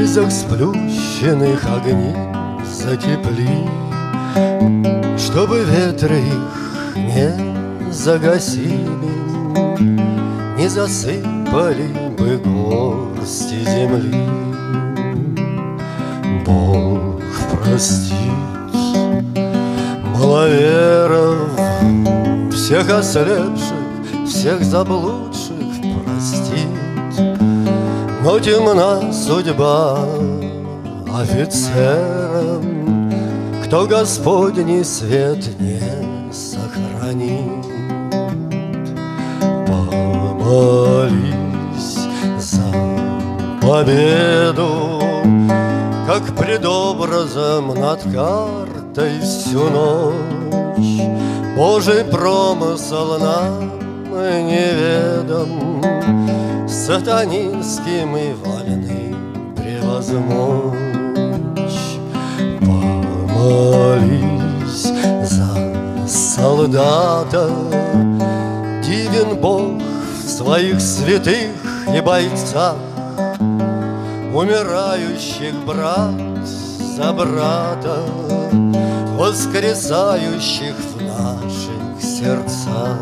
близок сплющенных огней затепли, чтобы ветры их не загасили, не засыпали бы горсти земли. Бог простит маловеров, всех ослепших, всех заблудших простит, но темна судьба офицерам, кто Господний свет не сохранит. Помолись за победу, как пред образом над картой всю ночь. Божий промысел нам неведом, сатанинским и вольны превозмочь. Помолись за солдата, дивен Бог в своих святых и бойцах, умирающих брат за брата, воскресающих в наших сердцах.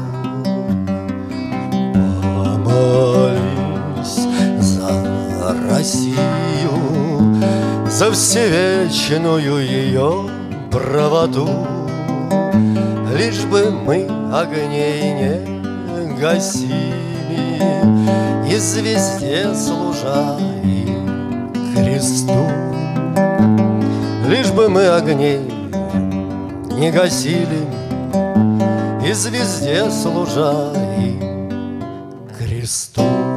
Помолись за Россию, за всевечную ее правоту, лишь бы мы огней не гасили, и звезде служа и кресту. Лишь бы мы огней не гасили, и звезде служа и кресту.